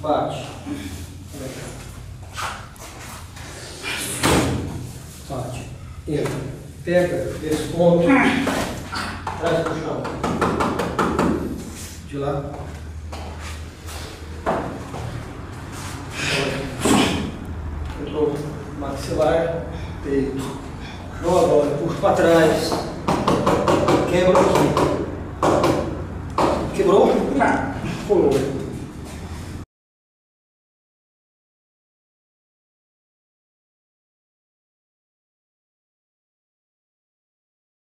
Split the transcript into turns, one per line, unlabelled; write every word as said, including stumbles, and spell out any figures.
bate. Bate. Entra. Pega esse ponto. Traz para o chão. De lá. Entrou maxilar, peito. Joga agora, puxa para trás. Quebra aqui. Quebrou? Pulou.